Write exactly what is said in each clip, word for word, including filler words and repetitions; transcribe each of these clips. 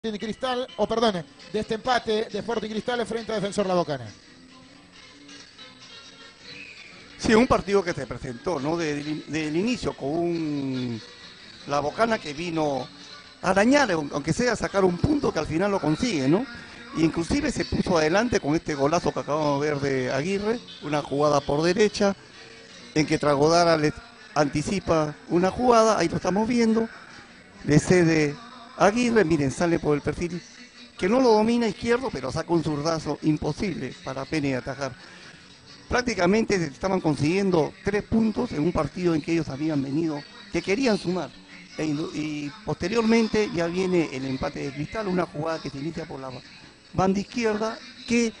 de Cristal, o perdón, de este empate de Sporting Cristal frente a Defensor La Bocana. Sí, un partido que se presentó, ¿no? Desde el inicio con un La Bocana que vino a dañar, aunque sea sacar un punto que al final lo consigue, ¿no? Y inclusive se puso adelante con este golazo que acabamos de ver de Aguirre, una jugada por derecha, en que Tragodara le anticipa una jugada, ahí lo estamos viendo, le cede Aguirre, miren, sale por el perfil que no lo domina izquierdo, pero saca un zurdazo imposible para Pene atajar. Prácticamente estaban consiguiendo tres puntos en un partido en que ellos habían venido, que querían sumar. E, y posteriormente ya viene el empate de Cristal, una jugada que se inicia por la banda izquierda, que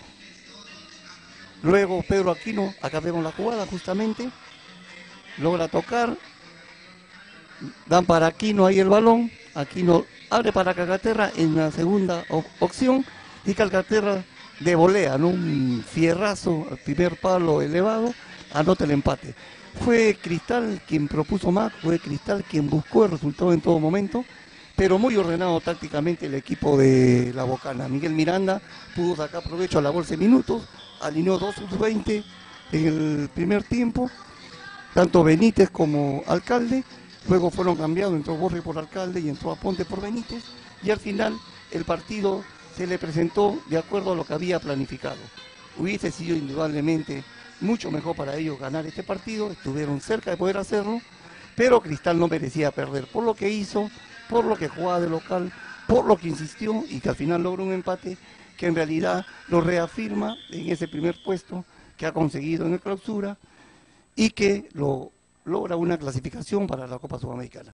luego Pedro Aquino, acá vemos la jugada justamente, logra tocar, dan para Aquino ahí el balón, Aquino abre para Calcaterra en la segunda op opción, y Calcaterra de volea, ¿no? Un fierrazo al primer palo elevado, anota el empate. Fue Cristal quien propuso más, fue Cristal quien buscó el resultado en todo momento, pero muy ordenado tácticamente el equipo de La Bocana. Miguel Miranda pudo sacar provecho a la bolsa de minutos, alineó dos sub veinte en el primer tiempo, tanto Benítez como Alcalde, luego fueron cambiados, entró Borges por Alcalde y entró Aponte por Benítez, y al final el partido se le presentó de acuerdo a lo que había planificado. Hubiese sido indudablemente mucho mejor para ellos ganar este partido, estuvieron cerca de poder hacerlo, pero Cristal no merecía perder por lo que hizo, por lo que jugaba de local, por lo que insistió y que al final logró un empate que en realidad lo reafirma en ese primer puesto que ha conseguido en el clausura y que lo logra una clasificación para la Copa Sudamericana.